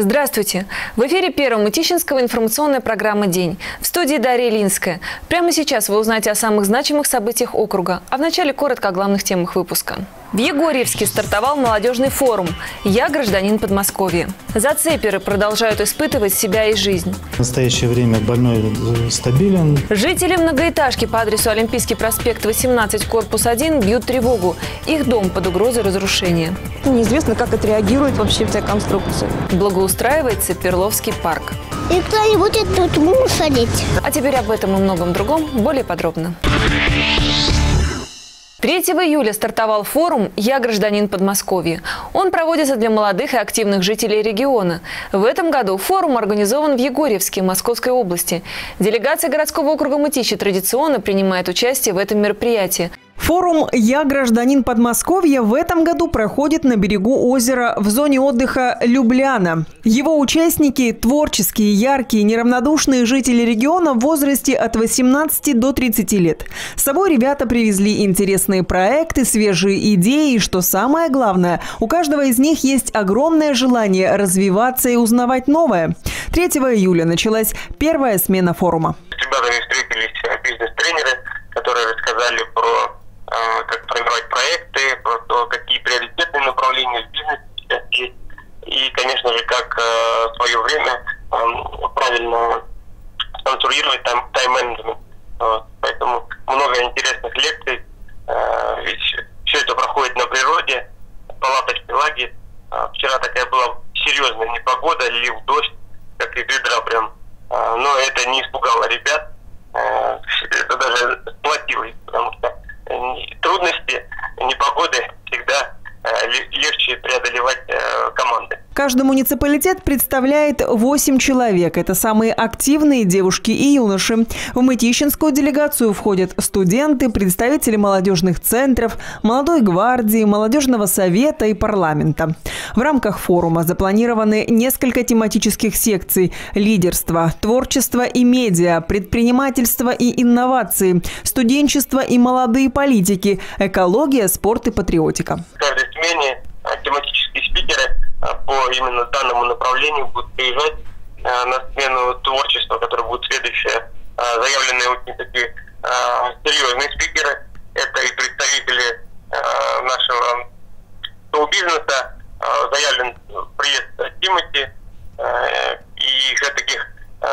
Здравствуйте! В эфире Первого Мытищинского информационная программа «День». В студии Дарья Линская. Прямо сейчас вы узнаете о самых значимых событиях округа. А вначале коротко о главных темах выпуска. В Егорьевске стартовал молодежный форум «Я гражданин Подмосковья». Зацеперы продолжают испытывать себя и жизнь. В настоящее время больной стабилен. Жители многоэтажки по адресу Олимпийский проспект 18, корпус 1 бьют тревогу. Их дом под угрозой разрушения. Неизвестно, как отреагирует вообще вся конструкция. Благоустраивается Перловский парк. Никто не будет тут мусорить. А теперь об этом и многом другом более подробно. 3 июля стартовал форум «Я гражданин Подмосковья». Он проводится для молодых и активных жителей региона. В этом году форум организован в Егорьевске, Московской области. Делегация городского округа Мытищи традиционно принимает участие в этом мероприятии. Форум «Я гражданин Подмосковья» в этом году проходит на берегу озера в зоне отдыха Любляна. Его участники – творческие, яркие, неравнодушные жители региона в возрасте от 18 до 30 лет. С собой ребята привезли интересные проекты, свежие идеи. И что самое главное, у каждого из них есть огромное желание развиваться и узнавать новое. 3 июля началась первая смена форума. С ребятами встретились бизнес-тренеры, которые рассказали про как формировать проекты, про то, какие приоритетные направления в бизнесе сейчас есть. И, конечно же, как в свое время правильно структурировать тайм-менеджмент. Поэтому много интересных лекций. Ведь все это проходит на природе, палаточный лагерь. Вчера такая была серьезная непогода, лил дождь, как из ведра прям. Но это не испугало ребят. Это даже сплотило их, потому что трудности, непогоды всегда легче преодолевать команды. Каждый муниципалитет представляет 8 человек. Это самые активные девушки и юноши. В мытищинскую делегацию входят студенты, представители молодежных центров, молодой гвардии, молодежного совета и парламента. В рамках форума запланированы несколько тематических секций: лидерство, творчество и медиа, предпринимательство и инновации, студенчество и молодые политики, экология, спорт и патриотика. В каждой смене тематические спикеры по именно данному направлению будут приезжать на смену творчества, которое будет следующее. Заявленные очень такие серьезные спикеры. Это и представители нашего шоу-бизнеса. Заявлен приезд Тимати и еще таких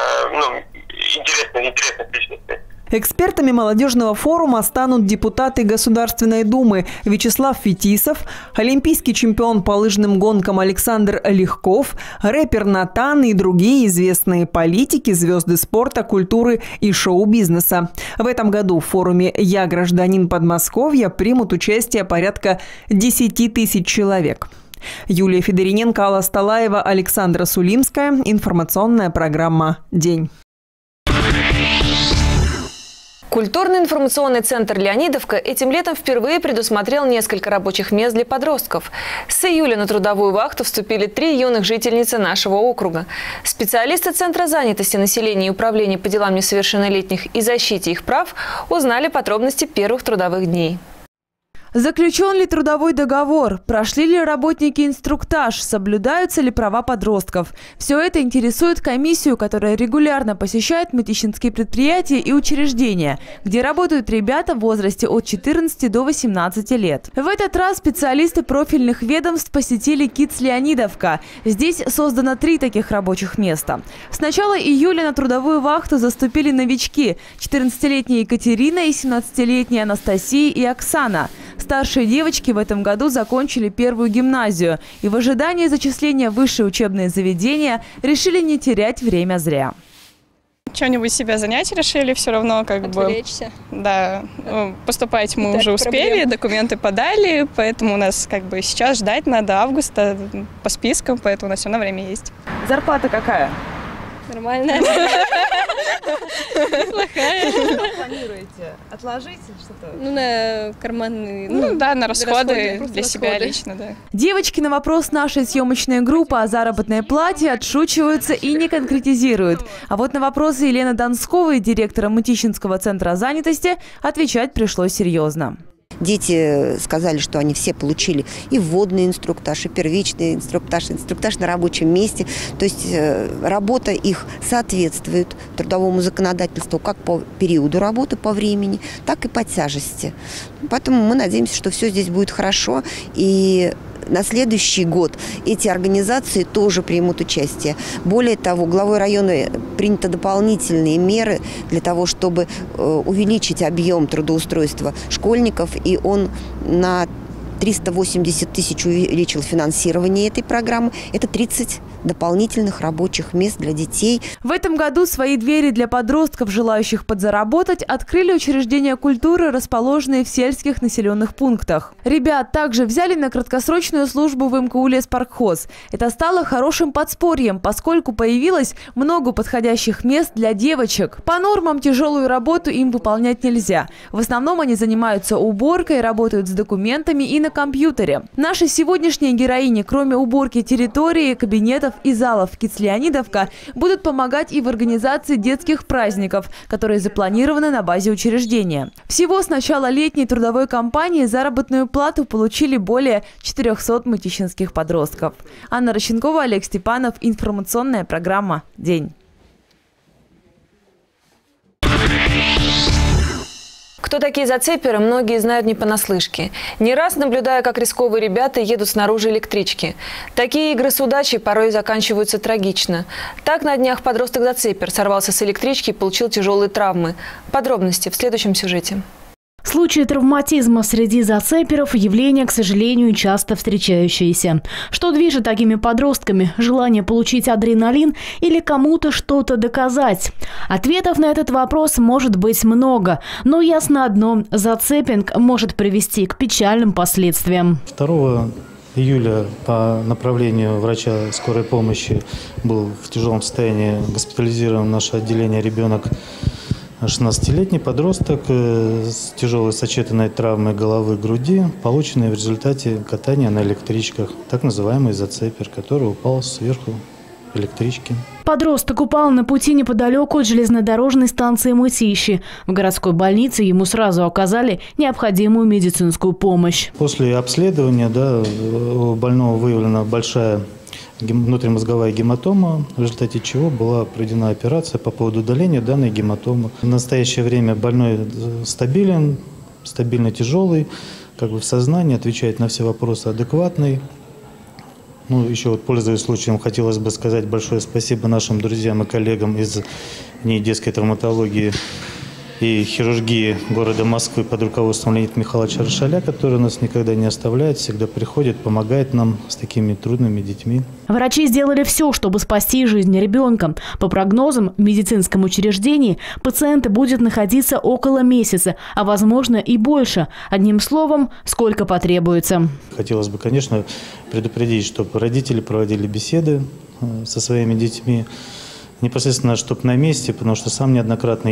интересных личностей. Экспертами молодежного форума станут депутаты Государственной Думы Вячеслав Фетисов, олимпийский чемпион по лыжным гонкам Александр Легков, рэпер Натан и другие известные политики, звезды спорта, культуры и шоу-бизнеса. В этом году в форуме «Я гражданин Подмосковья» примут участие порядка 10 тысяч человек. Юлия Федориненко, Алла Сталаева, Александра Сулимская. Информационная программа «День». Культурно-информационный центр «Леонидовка» этим летом впервые предусмотрел несколько рабочих мест для подростков. С июля на трудовую вахту вступили 3 юных жительницы нашего округа. Специалисты Центра занятости населения и управления по делам несовершеннолетних и защите их прав узнали подробности первых трудовых дней. Заключен ли трудовой договор? Прошли ли работники инструктаж? Соблюдаются ли права подростков? Все это интересует комиссию, которая регулярно посещает мытищинские предприятия и учреждения, где работают ребята в возрасте от 14 до 18 лет. В этот раз специалисты профильных ведомств посетили КИЦ «Леонидовка». Здесь создано 3 таких рабочих места. С начала июля на трудовую вахту заступили новички – 14-летняя Екатерина и 17-летняя Анастасия и Оксана. Старшие девочки в этом году закончили первую гимназию и в ожидании зачисления в высшее учебное заведение решили не терять время зря. Что-нибудь себя занять решили, все равно отвлечься. Да, поступать мы уже успели, документы подали, поэтому у нас сейчас ждать надо августа по спискам, поэтому у нас все на время есть. Зарплата какая? Нормальная. Неплохая. Что планируете? Отложить что-то? На карманные. На расходы для себя лично, да. Девочки на вопрос нашей съемочной группы о заработной плате отшучиваются и не конкретизируют. А вот на вопросы Елены Донсковой, директора Мытищинского центра занятости, отвечать пришлось серьезно. Дети сказали, что они все получили и вводный инструктаж, и первичный инструктаж, инструктаж на рабочем месте. То есть работа их соответствует трудовому законодательству как по периоду работы, по времени, так и по тяжести. Поэтому мы надеемся, что все здесь будет хорошо, и на следующий год эти организации тоже примут участие. Более того, главой района приняты дополнительные меры для того, чтобы увеличить объем трудоустройства школьников, и он на 380 тысяч увеличил финансирование этой программы. Это 30 дополнительных рабочих мест для детей. В этом году свои двери для подростков, желающих подзаработать, открыли учреждения культуры, расположенные в сельских населенных пунктах. Ребят также взяли на краткосрочную службу в МКУ «Леспаркхоз». Это стало хорошим подспорьем, поскольку появилось много подходящих мест для девочек. По нормам тяжелую работу им выполнять нельзя. В основном они занимаются уборкой, работают с документами и на компьютере. Наши сегодняшние героини, кроме уборки территории, кабинетов и залов Кицлеонидовка, будут помогать и в организации детских праздников, которые запланированы на базе учреждения. Всего с начала летней трудовой кампании заработную плату получили более 400 мытищинских подростков. Анна Рощенкова, Олег Степанов. Информационная программа «День». Кто такие зацеперы, многие знают не понаслышке. Не раз наблюдая, как рисковые ребята едут снаружи электрички. Такие игры с удачей порой заканчиваются трагично. Так на днях подросток-зацепер сорвался с электрички и получил тяжелые травмы. Подробности в следующем сюжете. Случаи травматизма среди зацеперов – явление, к сожалению, часто встречающееся. Что движет такими подростками? Желание получить адреналин или кому-то что-то доказать? Ответов на этот вопрос может быть много. Но ясно одно – зацепинг может привести к печальным последствиям. 2 июля по направлению врача скорой помощи был в тяжелом состоянии госпитализирован в наше отделение ребенок, 16-летний подросток с тяжелой сочетанной травмой головы и груди, полученной в результате катания на электричках, так называемый зацепер, который упал сверху электрички. Подросток упал на пути неподалеку от железнодорожной станции Мытищи. В городской больнице ему сразу оказали необходимую медицинскую помощь. После обследования у больного выявлена большая внутримозговая гематома, в результате чего была проведена операция по поводу удаления данной гематомы. В настоящее время больной стабилен, стабильно тяжелый, в сознании, отвечает на все вопросы адекватный. Еще пользуясь случаем, хотелось бы сказать большое спасибо нашим друзьям и коллегам из НИИ детской травматологии и хирургии города Москвы под руководством Леонида Михайловича Рошаля, который нас никогда не оставляет, всегда приходит, помогает нам с такими трудными детьми. Врачи сделали все, чтобы спасти жизнь ребенка. По прогнозам, в медицинском учреждении пациент будет находиться около месяца, а возможно и больше. Одним словом, сколько потребуется. Хотелось бы, конечно, предупредить, чтобы родители проводили беседы со своими детьми, непосредственно, чтобы на месте, потому что сам неоднократно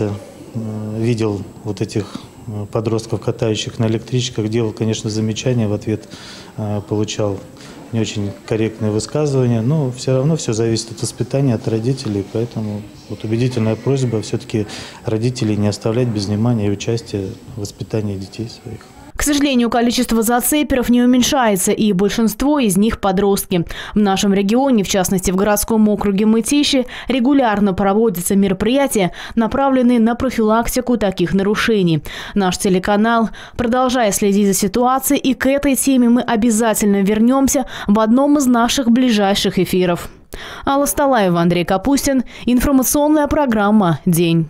видел вот этих подростков, катающих на электричках, делал, конечно, замечания, в ответ получал не очень корректные высказывания, но все равно все зависит от воспитания, от родителей, поэтому убедительная просьба все-таки родителей не оставлять без внимания и участия в воспитании детей своих. К сожалению, количество зацеперов не уменьшается, и большинство из них подростки. В нашем регионе, в частности в городском округе Мытищи, регулярно проводятся мероприятия, направленные на профилактику таких нарушений. Наш телеканал, продолжая следить за ситуацией, и к этой теме мы обязательно вернемся в одном из наших ближайших эфиров. Алла Сталаева, Андрей Капустин. Информационная программа «День».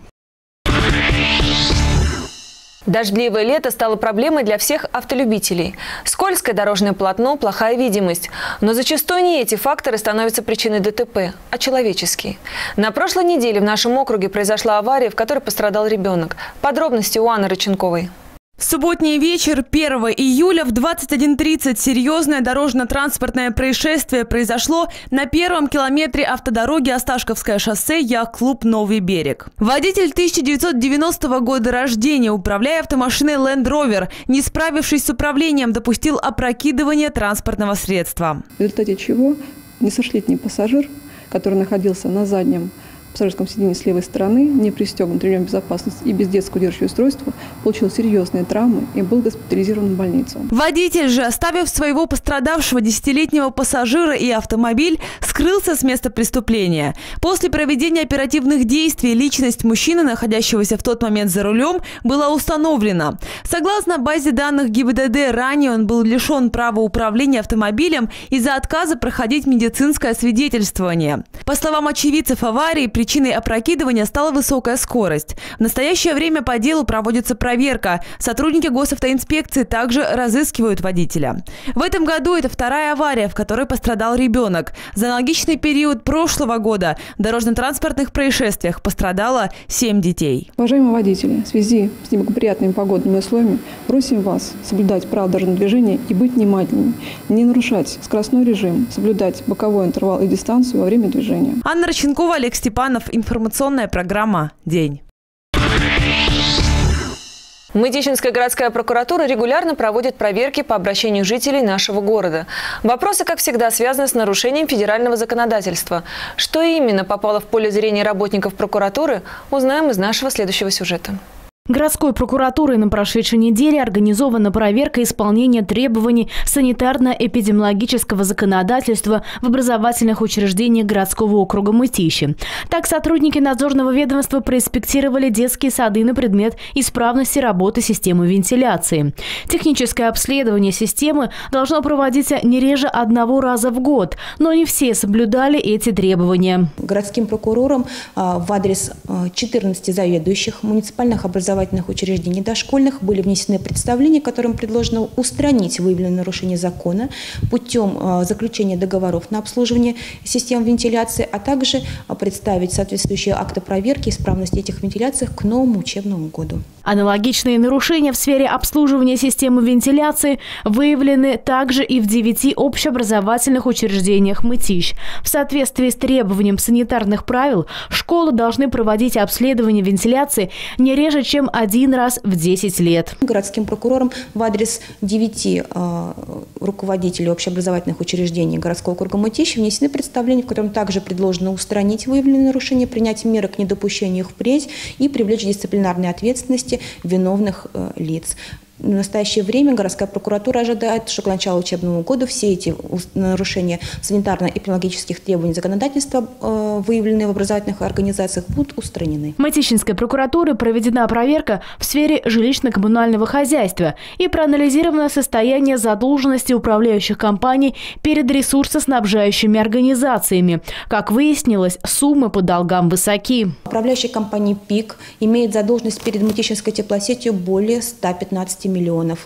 Дождливое лето стало проблемой для всех автолюбителей. Скользкое дорожное полотно, плохая видимость. Но зачастую не эти факторы становятся причиной ДТП, а человеческие. На прошлой неделе в нашем округе произошла авария, в которой пострадал ребенок. Подробности у Анны Рыченковой. В субботний вечер 1 июля в 21:30 серьезное дорожно-транспортное происшествие произошло на первом километре автодороги Осташковское шоссе, яхт-клуб «Новый берег». Водитель 1990 года рождения, управляя автомашиной Land Rover, не справившись с управлением, допустил опрокидывание транспортного средства. В результате чего несовершеннолетний пассажир, который находился на заднем пассажирском сиденье с левой стороны, не пристегнут ремнем безопасности и без детского удерживающего устройства, получил серьезные травмы и был госпитализирован в больницу. Водитель же, оставив своего пострадавшего 10-летнего пассажира и автомобиль, скрылся с места преступления. После проведения оперативных действий личность мужчины, находящегося в тот момент за рулем, была установлена. Согласно базе данных ГИБДД, ранее он был лишен права управления автомобилем из-за отказа проходить медицинское освидетельствование. По словам очевидцев аварии, причиной опрокидывания стала высокая скорость. В настоящее время по делу проводится проверка. Сотрудники госавтоинспекции также разыскивают водителя. В этом году это вторая авария, в которой пострадал ребенок. За аналогичный период прошлого года в дорожно-транспортных происшествиях пострадало 7 детей. Уважаемые водители, в связи с неблагоприятными погодными условиями просим вас соблюдать правила дорожного движения и быть внимательными, не нарушать скоростной режим, соблюдать боковой интервал и дистанцию во время движения. Анна Роченкова, Олег Степанов. Информационная программа «День». Мытищинская городская прокуратура регулярно проводит проверки по обращению жителей нашего города. Вопросы, как всегда, связаны с нарушением федерального законодательства. Что именно попало в поле зрения работников прокуратуры, узнаем из нашего следующего сюжета. Городской прокуратурой на прошедшей неделе организована проверка исполнения требований санитарно-эпидемиологического законодательства в образовательных учреждениях городского округа Мытищи. Так, сотрудники надзорного ведомства проинспектировали детские сады на предмет исправности работы системы вентиляции. Техническое обследование системы должно проводиться не реже 1 раза в год, но не все соблюдали эти требования. Городским прокурором в адрес 14 заведующих муниципальных образовательных учреждений дошкольных были внесены представления, которым предложено устранить выявленные нарушения закона путем заключения договоров на обслуживание систем вентиляции, а также представить соответствующие акты проверки исправности этих вентиляций к новому учебному году. Аналогичные нарушения в сфере обслуживания системы вентиляции выявлены также и в 9 общеобразовательных учреждениях Мытищ. В соответствии с требованием санитарных правил, школы должны проводить обследование вентиляции не реже, чем 1 раз в 10 лет. Городским прокурором в адрес 9 руководителей общеобразовательных учреждений городского округа Мытищи внесены представления, в котором также предложено устранить выявленные нарушения, принять меры к недопущению их впредь и привлечь к дисциплинарной ответственности виновных лиц. В настоящее время городская прокуратура ожидает, что к началу учебного года все эти нарушения санитарно-эпидемиологических требований законодательства, выявленные в образовательных организациях, будут устранены. Мытищинской прокуратурой проведена проверка в сфере жилищно-коммунального хозяйства и проанализировано состояние задолженности управляющих компаний перед ресурсоснабжающими организациями. Как выяснилось, суммы по долгам высоки. Управляющая компания «ПИК» имеет задолженность перед Мытищинской теплосетью более 115 миллионов.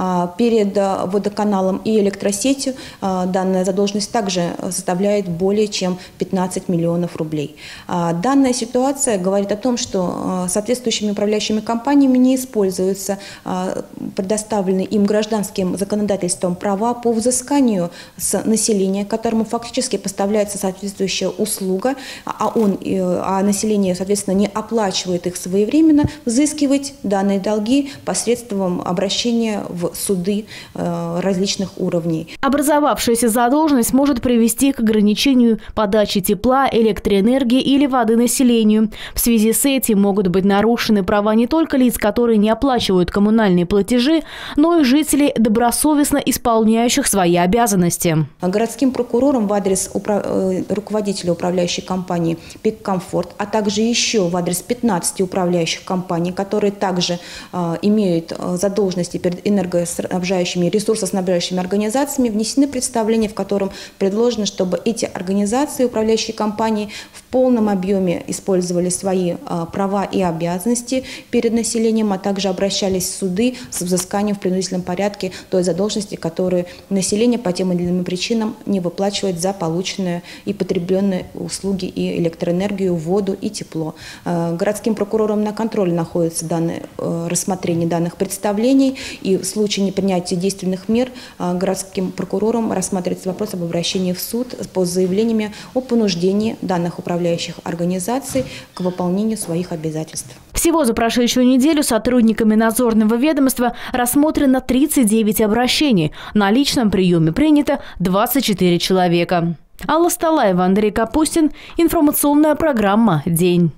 Перед водоканалом и электросетью данная задолженность также составляет более чем 15 миллионов рублей. Данная ситуация говорит о том, что соответствующими управляющими компаниями не используются предоставленные им гражданским законодательством права по взысканию с населения, которому фактически поставляется соответствующая услуга, а население, соответственно, не оплачивает их своевременно, взыскивать данные долги посредством обращения в суды различных уровней. Образовавшаяся задолженность может привести к ограничению подачи тепла, электроэнергии или воды населению. В связи с этим могут быть нарушены права не только лиц, которые не оплачивают коммунальные платежи, но и жителей, добросовестно исполняющих свои обязанности. Городским прокурором в адрес руководителя управляющей компании «ПИК Комфорт», а также еще в адрес 15 управляющих компаний, которые также имеют задолженности перед энергоснабжающими и ресурсоснабжающими организациями, внесены представления, в котором предложено, чтобы эти организации, управляющие компании, в полном объеме использовали свои права и обязанности перед населением, а также обращались в суды с взысканием в принудительном порядке той задолженности, которую население по тем или иным причинам не выплачивает за полученные и потребленные услуги и электроэнергию, воду и тепло. Городским прокурором на контроле находится рассмотрение данных представлений, и в случае непринятия действенных мер городским прокурором рассматривается вопрос об обращении в суд по заявлениями о понуждении данных управляющих организаций к выполнению своих обязательств. Всего за прошедшую неделю сотрудниками надзорного ведомства рассмотрено 39 обращений. На личном приеме принято 24 человека. Алла Сталаева, Андрей Капустин. Информационная программа «День».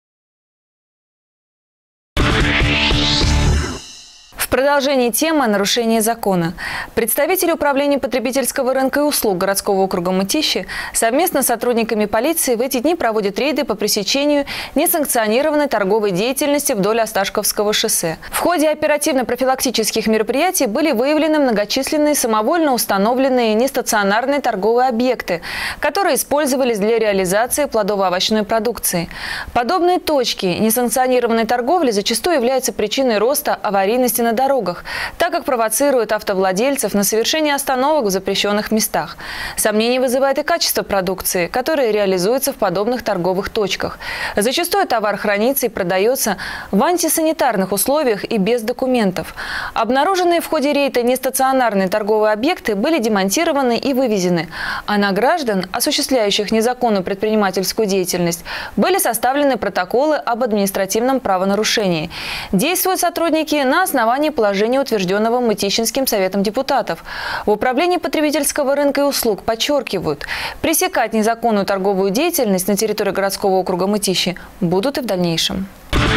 В продолжении темы о нарушении закона. Представители Управления потребительского рынка и услуг городского округа Мытищи совместно с сотрудниками полиции в эти дни проводят рейды по пресечению несанкционированной торговой деятельности вдоль Осташковского шоссе. В ходе оперативно-профилактических мероприятий были выявлены многочисленные самовольно установленные нестационарные торговые объекты, которые использовались для реализации плодово-овощной продукции. Подобные точки несанкционированной торговли зачастую являются причиной роста аварийности на дорогах, так как провоцируют автовладельцев на совершение остановок в запрещенных местах. Сомнений вызывает и качество продукции, которая реализуется в подобных торговых точках. Зачастую товар хранится и продается в антисанитарных условиях и без документов. Обнаруженные в ходе рейда нестационарные торговые объекты были демонтированы и вывезены, а на граждан, осуществляющих незаконную предпринимательскую деятельность, были составлены протоколы об административном правонарушении. Действуют сотрудники на основании положения, утвержденного Мытищинским советом депутатов. В Управлении потребительского рынка и услуг подчеркивают, пресекать незаконную торговую деятельность на территории городского округа Мытищи будут и в дальнейшем.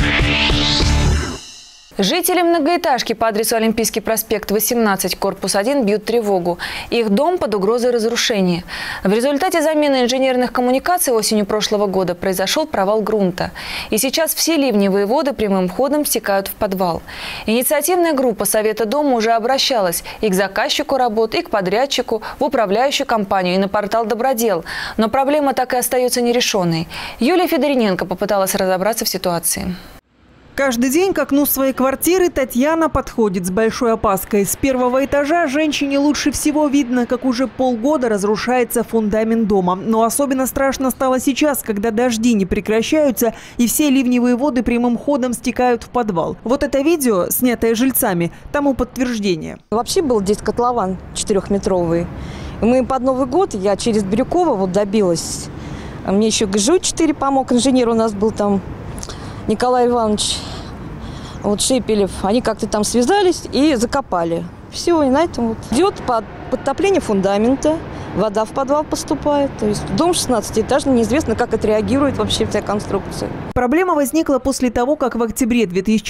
Жители многоэтажки по адресу Олимпийский проспект 18, корпус 1 бьют тревогу. Их дом под угрозой разрушения. В результате замены инженерных коммуникаций осенью прошлого года произошел провал грунта. И сейчас все ливневые воды прямым ходом стекают в подвал. Инициативная группа Совета дома уже обращалась и к заказчику работ, и к подрядчику, в управляющую компанию, и на портал «Добродел». Но проблема так и остается нерешенной. Юлия Федориненко попыталась разобраться в ситуации. Каждый день к окну своей квартиры Татьяна подходит с большой опаской. С первого этажа женщине лучше всего видно, как уже полгода разрушается фундамент дома. Но особенно страшно стало сейчас, когда дожди не прекращаются и все ливневые воды прямым ходом стекают в подвал. Вот это видео, снятое жильцами, тому подтверждение. Вообще был здесь котлован 4-метровый. Мы под Новый год, я через Бирюкова вот добилась. Мне еще ГЖУ 4 помог, инженер у нас был там. Николай Иванович, вот Шепелев, они как-то там связались и закопали. Все, и на этом вот идет подтопление фундамента, вода в подвал поступает. То есть дом 16-этажный, неизвестно, как отреагирует вообще вся конструкция. Проблема возникла после того, как в октябре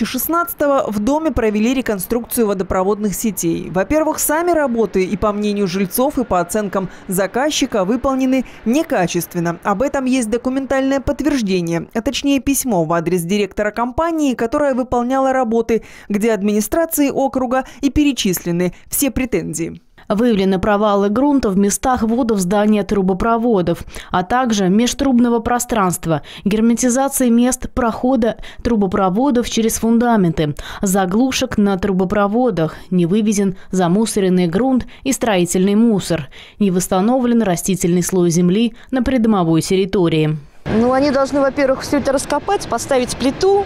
2016-го в доме провели реконструкцию водопроводных сетей. Во-первых, сами работы и по мнению жильцов, и по оценкам заказчика выполнены некачественно. Об этом есть документальное подтверждение, а точнее письмо в адрес директора компании, которая выполняла работы, где администрации округа и перечислены все претензии. Выявлены провалы грунта в местах вводов здания трубопроводов, а также межтрубного пространства, герметизации мест прохода трубопроводов через фундаменты, заглушек на трубопроводах, не вывезен замусоренный грунт и строительный мусор, не восстановлен растительный слой земли на придомовой территории. Ну, они должны, во-первых, все это раскопать, поставить плиту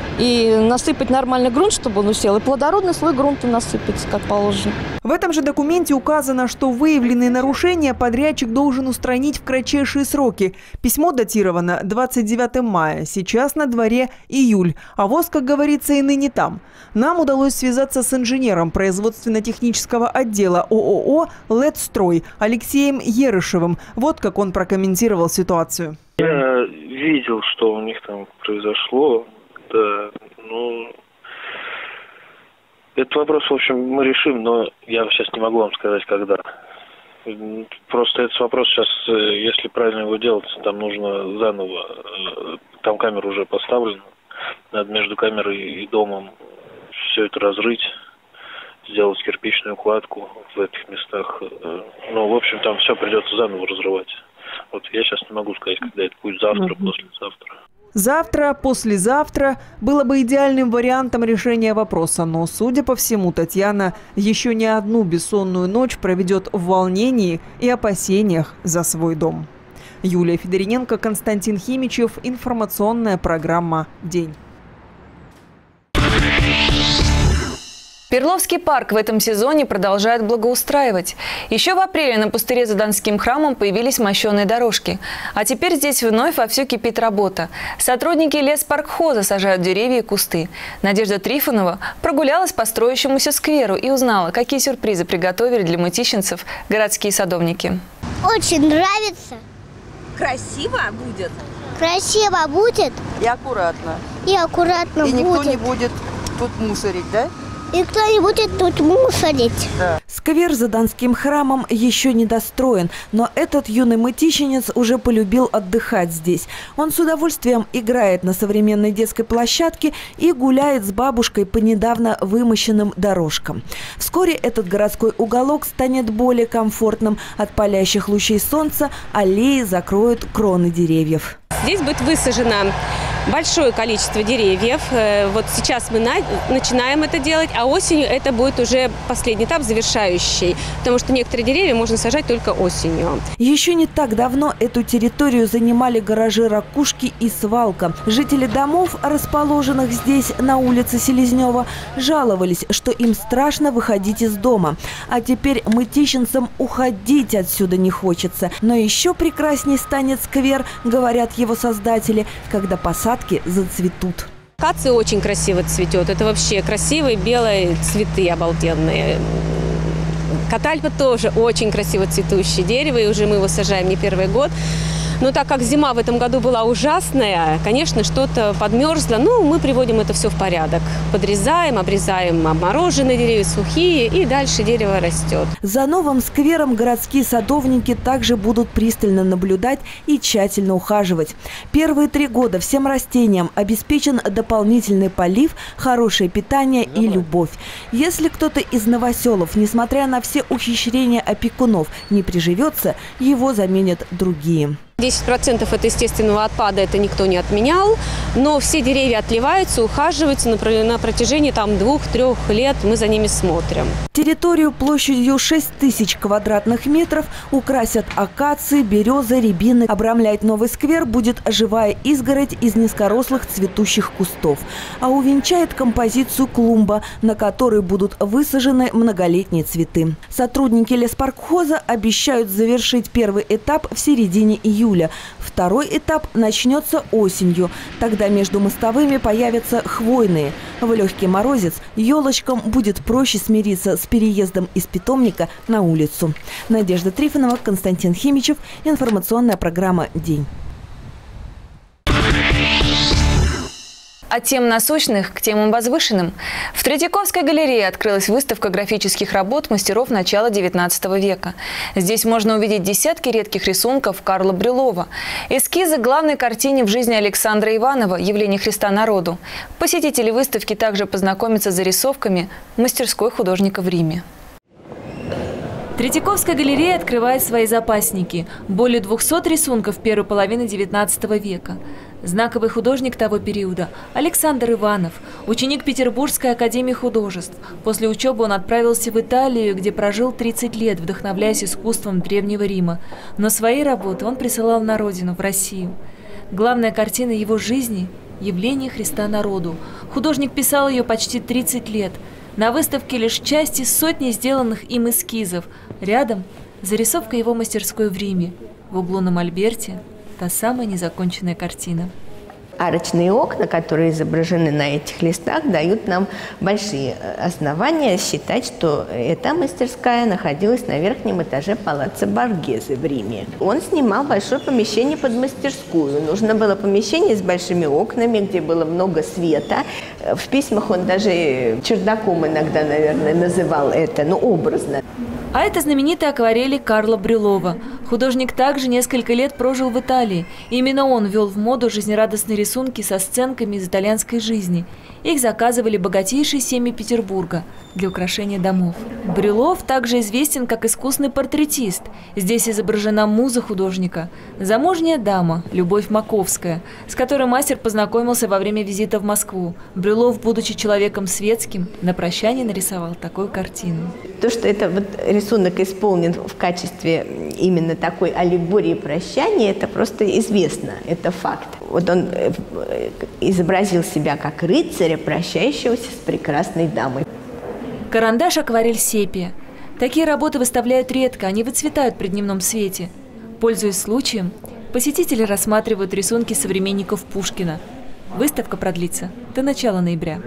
и насыпать нормальный грунт, чтобы он усел, и плодородный слой грунта насыпать, как положено. В этом же документе указано, что выявленные нарушения подрядчик должен устранить в кратчайшие сроки. Письмо датировано 29 мая, сейчас на дворе июль, а ВОЗ, как говорится, и ныне там. Нам удалось связаться с инженером производственно-технического отдела ООО «Ледстрой» Алексеем Ерышевым. Вот как он прокомментировал ситуацию. Я видел, что у них там произошло. Да, ну, этот вопрос, в общем, мы решим, но я сейчас не могу вам сказать, когда. Просто этот вопрос сейчас, если правильно его делать, там нужно заново, там камера уже поставлена, надо между камерой и домом все это разрыть, сделать кирпичную кладку в этих местах. Ну, в общем, там все придется заново разрывать. Вот я сейчас не могу сказать, когда это будет, завтра, послезавтра. Завтра, послезавтра было бы идеальным вариантом решения вопроса, но, судя по всему, Татьяна еще не одну бессонную ночь проведет в волнении и опасениях за свой дом. Юлия Федориненко, Константин Химичев. Информационная программа «День». Перловский парк в этом сезоне продолжает благоустраивать. Еще в апреле на пустыре за Донским храмом появились мощеные дорожки. А теперь здесь вновь вовсю кипит работа. Сотрудники леспаркхоза сажают деревья и кусты. Надежда Трифонова прогулялась по строящемуся скверу и узнала, какие сюрпризы приготовили для мытищенцев городские садовники. Очень нравится. Красиво будет? Красиво будет. И аккуратно. И аккуратно будет. И никто не будет тут мусорить, да? И кто не будет тут мусорить. Да. Сквер за Донским храмом еще не достроен, но этот юный мытищенец уже полюбил отдыхать здесь. Он с удовольствием играет на современной детской площадке и гуляет с бабушкой по недавно вымощенным дорожкам. Вскоре этот городской уголок станет более комфортным. От палящих лучей солнца аллеи закроют кроны деревьев. Здесь будет высажено большое количество деревьев. Вот сейчас мы начинаем это делать, а осенью это будет уже последний этап, завершающий, потому что некоторые деревья можно сажать только осенью. Еще не так давно эту территорию занимали гаражи «Ракушки» и «Свалка». Жители домов, расположенных здесь, на улице Селезнева, жаловались, что им страшно выходить из дома. А теперь мытищенцам уходить отсюда не хочется. Но еще прекрасней станет сквер, говорят его создатели, когда посадки зацветут. Акация очень красиво цветет. Это вообще красивые белые цветы обалденные. Катальпа тоже очень красиво цветущее дерево, и уже мы его сажаем не первый год. Но так как зима в этом году была ужасная, конечно, что-то подмерзло. Ну, мы приводим это все в порядок. Подрезаем, обрезаем обмороженные деревья, сухие, и дальше дерево растет. За новым сквером городские садовники также будут пристально наблюдать и тщательно ухаживать. Первые 3 года всем растениям обеспечен дополнительный полив, хорошее питание и любовь. Если кто-то из новоселов, несмотря на все ухищрения опекунов, не приживется, его заменят другие. 10% это естественного отпада, это никто не отменял, но все деревья отливаются, ухаживаются на протяжении 2-3 лет, мы за ними смотрим. Территорию площадью 6000 квадратных метров украсят акации, березы, рябины. Обрамлять новый сквер будет живая изгородь из низкорослых цветущих кустов. А увенчает композицию клумба, на которой будут высажены многолетние цветы. Сотрудники леспаркхоза обещают завершить первый этап в середине июля. Второй этап начнется осенью. Тогда между мостовыми появятся хвойные. В легкий морозец елочкам будет проще смириться с переездом из питомника на улицу. Надежда Трифонова, Константин Химичев. Информационная программа «День». От тем насущных к темам возвышенным. В Третьяковской галерее открылась выставка графических работ мастеров начала XIX века. Здесь можно увидеть десятки редких рисунков Карла Брюлова, эскизы к главной картине в жизни Александра Иванова «Явление Христа народу». Посетители выставки также познакомятся с зарисовками мастерской художника в Риме. Третьяковская галерея открывает свои запасники. Более 200 рисунков первой половины XIX века. Знаковый художник того периода – Александр Иванов, ученик Петербургской академии художеств. После учебы он отправился в Италию, где прожил 30 лет, вдохновляясь искусством Древнего Рима. Но свои работы он присылал на родину, в Россию. Главная картина его жизни – «Явление Христа народу». Художник писал ее почти 30 лет. На выставке лишь части сотни сделанных им эскизов. Рядом – зарисовка его мастерской в Риме. В углу на мольберте – та самая незаконченная картина. Арочные окна, которые изображены на этих листах, дают нам большие основания считать, что эта мастерская находилась на верхнем этаже палаццо Боргезе в Риме. Он снимал большое помещение под мастерскую. Нужно было помещение с большими окнами, где было много света. В письмах он даже чердаком иногда, наверное, называл это, но образно. А это знаменитые акварели Карла Брюлова. Художник также несколько лет прожил в Италии. Именно он ввел в моду жизнерадостные рисунки со сценками из итальянской жизни. Их заказывали богатейшие семьи Петербурга для украшения домов. Брюлов также известен как искусный портретист. Здесь изображена муза художника – замужняя дама Любовь Маковская, с которой мастер познакомился во время визита в Москву. Брюлов, будучи человеком светским, на прощание нарисовал такую картину. То, что это рисунок исполнен в качестве именно такой аллегории прощания, это просто известно, это факт. Вот он изобразил себя как рыцаря, прощающегося с прекрасной дамой. Карандаш, акварель, сепия. Такие работы выставляют редко, они выцветают при дневном свете. Пользуясь случаем, посетители рассматривают рисунки современников Пушкина. Выставка продлится до начала ноября.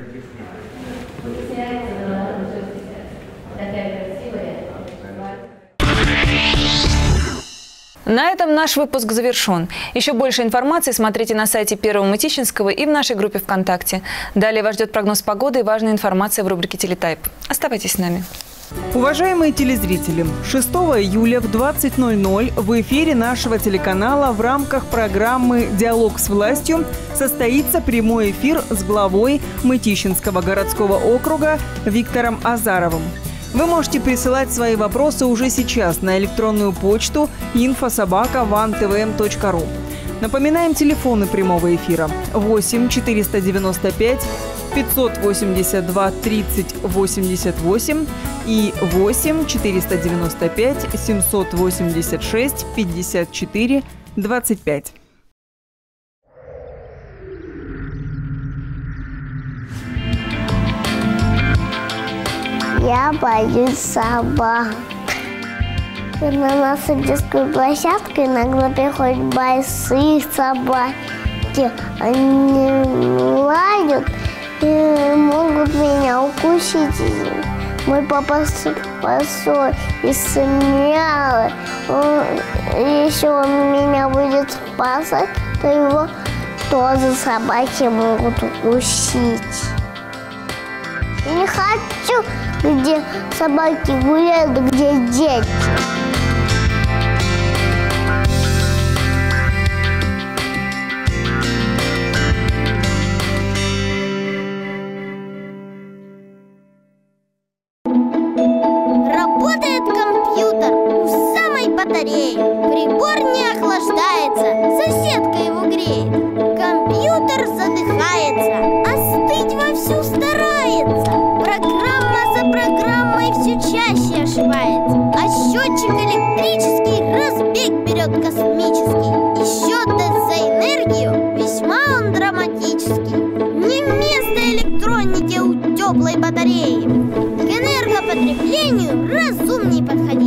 На этом наш выпуск завершен. Еще больше информации смотрите на сайте Первого Мытищинского и в нашей группе ВКонтакте. Далее вас ждет прогноз погоды и важная информация в рубрике «Телетайп». Оставайтесь с нами. Уважаемые телезрители, 6 июля в 20:00 в эфире нашего телеканала в рамках программы «Диалог с властью» состоится прямой эфир с главой Мытищинского городского округа Виктором Азаровым. Вы можете присылать свои вопросы уже сейчас на электронную почту info@vantv.ru. Напоминаем телефоны прямого эфира: 8 495 582 30 88 и 8 495 786 54 25. Я боюсь собак. На нашу детскую площадку иногда приходят большие собаки. Они лают и могут меня укусить. Мой папа спасой и смелый. Если он меня будет спасать, то его тоже собаки могут укусить. Я не хочу, где собаки гуляют, где дети. Работает компьютер в самой батарее. Прибор не охлаждается, соседка его греет. Компьютер задыхается, остыть вовсю старается. Программа за программой все чаще ошибается. А счетчик электрический разбег берет космический. И счет даст за энергию весьма он драматический. Не место электронике у теплой батареи. К энергопотреблению разумней подходи.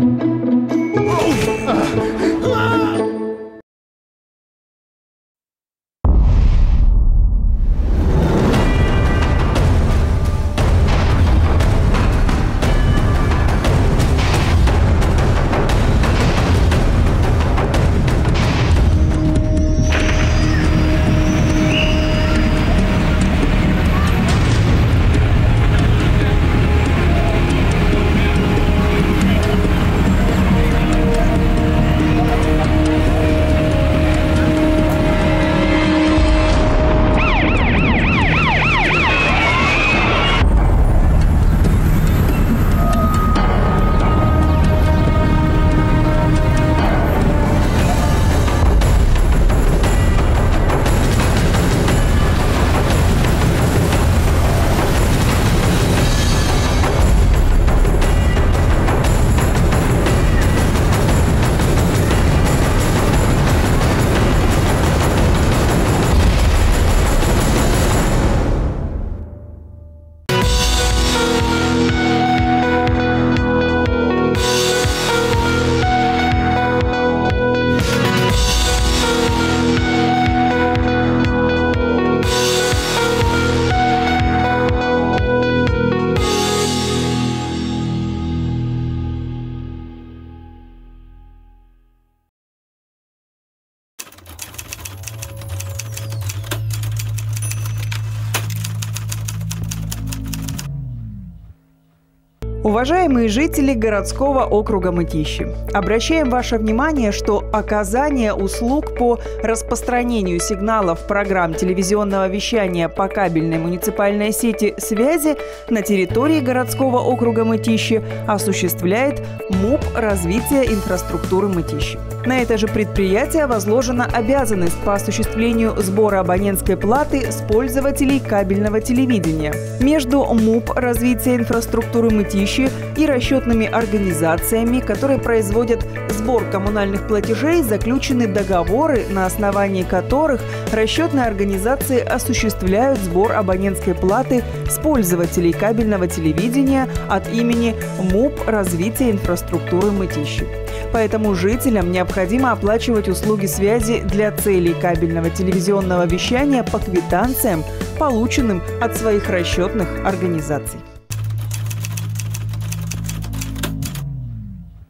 Уважаемые жители городского округа Мытищи, обращаем ваше внимание, что оказание услуг по распространению сигналов программ телевизионного вещания по кабельной муниципальной сети связи на территории городского округа Мытищи осуществляет МУП развития инфраструктуры Мытищи. На это же предприятие возложена обязанность по осуществлению сбора абонентской платы с пользователей кабельного телевидения. Между МУП развития инфраструктуры Мытищи и расчетными организациями, которые производят сбор коммунальных платежей, заключены договоры, на основании которых расчетные организации осуществляют сбор абонентской платы с пользователей кабельного телевидения от имени МУП развития инфраструктуры Мытищи. Поэтому жителям необходимо оплачивать услуги связи для целей кабельного телевизионного вещания по квитанциям, полученным от своих расчетных организаций. С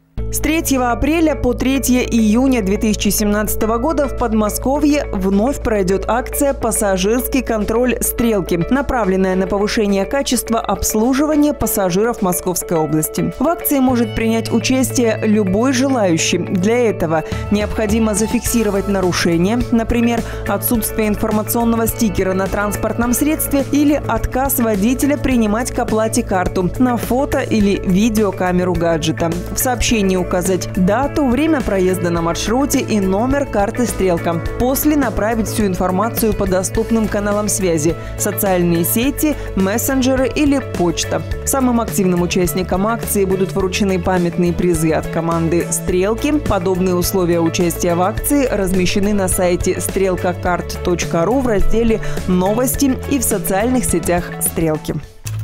3 апреля по 3 июня 2017 года в Подмосковье вновь пройдет акция «Пассажирский контроль «Стрелки», направленная на повышение качества обслуживания пассажиров Московской области. В акции может принять участие любой желающий. Для этого необходимо зафиксировать нарушение, например, отсутствие информационного стикера на транспортном средстве или отказ водителя принимать к оплате карту на фото или видеокамеру гаджета. В сообщении указать дату, время проезда на маршруте и номер карты «Стрелка». После направить всю информацию по доступным каналам связи – социальные сети, мессенджеры или почта. Самым активным участникам акции будут вручены памятные призы от команды «Стрелки». Подобные условия участия в акции размещены на сайте strelkakart.ru в разделе «Новости» и в социальных сетях «Стрелки».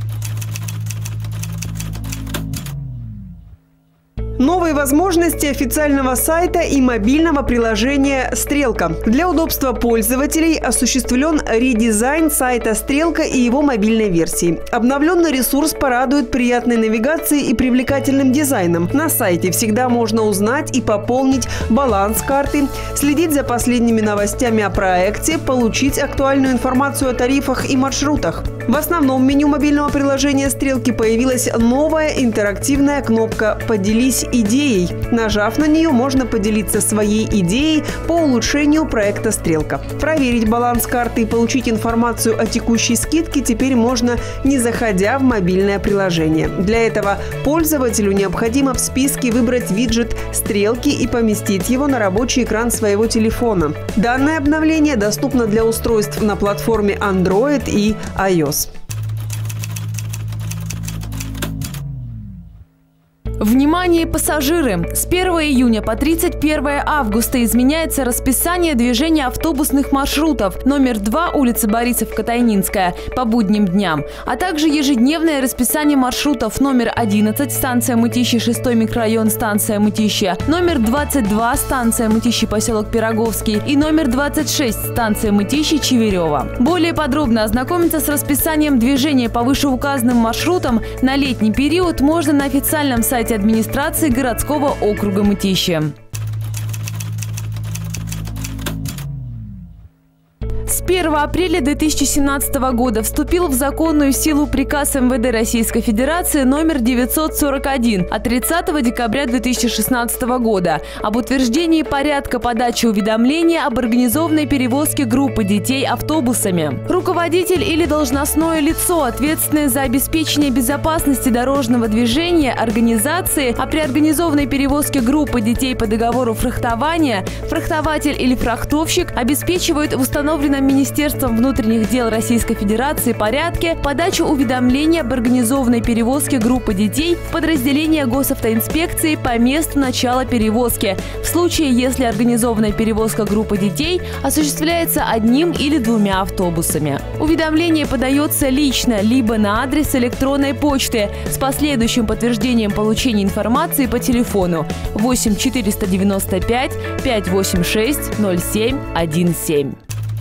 Новые возможности официального сайта и мобильного приложения «Стрелка». Для удобства пользователей осуществлен редизайн сайта «Стрелка» и его мобильной версии. Обновленный ресурс порадует приятной навигацией и привлекательным дизайном. На сайте всегда можно узнать и пополнить баланс карты, следить за последними новостями о проекте, получить актуальную информацию о тарифах и маршрутах. В основном меню мобильного приложения «Стрелки» появилась новая интерактивная кнопка «Поделись идеей». Нажав на нее, можно поделиться своей идеей по улучшению проекта «Стрелка». Проверить баланс карты и получить информацию о текущей скидке теперь можно, не заходя в мобильное приложение. Для этого пользователю необходимо в списке выбрать виджет «Стрелки» и поместить его на рабочий экран своего телефона. Данное обновление доступно для устройств на платформе Android и iOS. Внимание, пассажиры! С 1 июня по 31 августа изменяется расписание движения автобусных маршрутов номер 2 улица Борисов-Катайнинская по будним дням, а также ежедневное расписание маршрутов номер 11 станция Мытищи, 6 микрорайон станция Мытищи, номер 22 станция Мытищи, поселок Пироговский и номер 26 станция Мытищи, Чеверево. Более подробно ознакомиться с расписанием движения по вышеуказанным маршрутам на летний период можно на официальном сайте администрации городского округа Мытищи. С 1 апреля 2017 года вступил в законную силу приказ МВД Российской Федерации номер 941 от 30 декабря 2016 года об утверждении порядка подачи уведомления об организованной перевозке группы детей автобусами. Руководитель или должностное лицо, ответственное за обеспечение безопасности дорожного движения организации, а при организованной перевозке группы детей по договору фрахтования, фрахтователь или фрахтовщик обеспечивают в установленном Министерством внутренних дел Российской Федерации порядке подачу уведомления об организованной перевозке группы детей в подразделение госавтоинспекции по месту начала перевозки, в случае, если организованная перевозка группы детей осуществляется одним или двумя автобусами. Уведомление подается лично, либо на адрес электронной почты с последующим подтверждением получения информации по телефону 8 495 586 0717.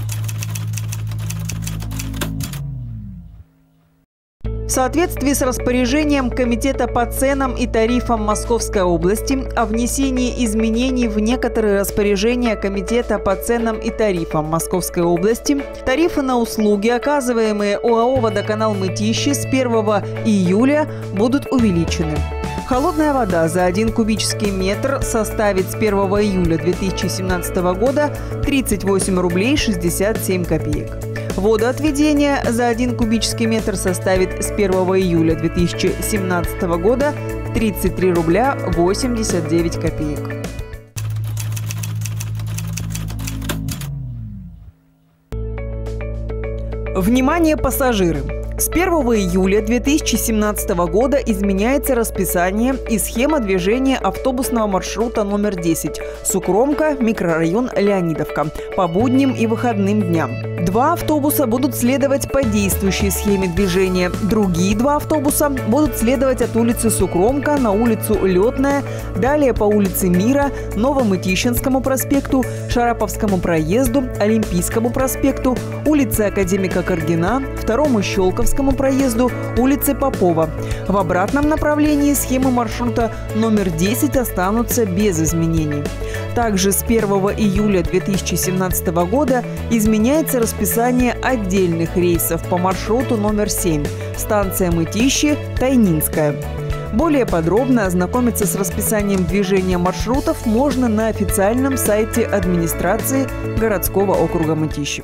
В соответствии с распоряжением Комитета по ценам и тарифам Московской области о внесении изменений в некоторые распоряжения Комитета по ценам и тарифам Московской области, тарифы на услуги, оказываемые ОАО «Водоканал Мытищи», с 1 июля будут увеличены. Холодная вода за 1 кубический метр составит с 1 июля 2017 года 38 рублей 67 копеек. Водоотведение за 1 кубический метр составит с 1 июля 2017 года 33 рубля 89 копеек. Внимание, пассажиры! С 1 июля 2017 года изменяется расписание и схема движения автобусного маршрута номер 10 Сукромка, микрорайон Леонидовка по будним и выходным дням. 2 автобуса будут следовать по действующей схеме движения. Другие 2 автобуса будут следовать от улицы Сукромка на улицу Летная, далее по улице Мира, Новомытищинскому проспекту, Шараповскому проезду, Олимпийскому проспекту, улице Академика Каргина, 2-му Щелковскому Георгиевскому проезду улицы Попова. В обратном направлении схемы маршрута номер 10 останутся без изменений. Также с 1 июля 2017 года изменяется расписание отдельных рейсов по маршруту номер 7 – станция Мытищи, Тайнинская. Более подробно ознакомиться с расписанием движения маршрутов можно на официальном сайте администрации городского округа Мытищи.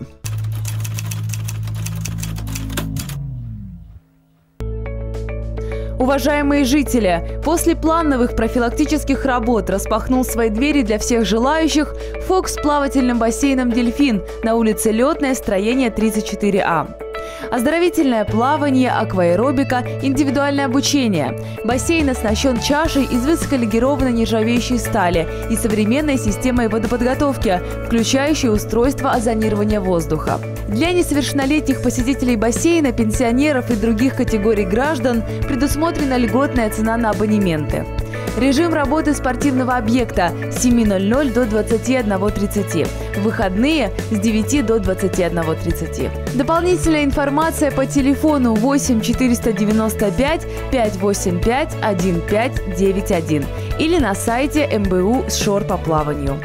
Уважаемые жители, после плановых профилактических работ распахнул свои двери для всех желающих ФОК с плавательным бассейном «Дельфин» на улице Летная, строение 34А. Оздоровительное плавание, акваэробика, индивидуальное обучение. Бассейн оснащен чашей из высоколегированной нержавеющей стали и современной системой водоподготовки, включающей устройство озонирования воздуха. Для несовершеннолетних посетителей бассейна, пенсионеров и других категорий граждан предусмотрена льготная цена на абонементы. Режим работы спортивного объекта с 7:00 до 21:30. В выходные с 9 до 21:30. Дополнительная информация по телефону 8 495 585 1591 или на сайте МБУ «Шор по плаванию».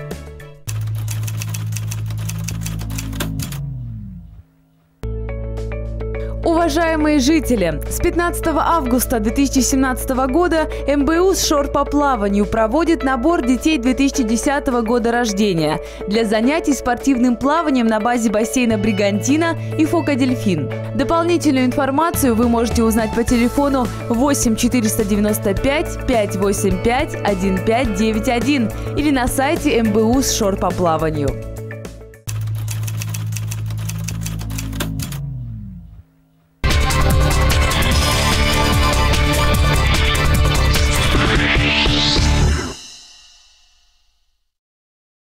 Уважаемые жители, с 15 августа 2017 года МБУ «Шор по плаванию» проводит набор детей 2010 года рождения для занятий спортивным плаванием на базе бассейна «Бригантина» и ФОКа «Дельфин». Дополнительную информацию вы можете узнать по телефону 8 495 585 1591 или на сайте МБУ «Шор по плаванию».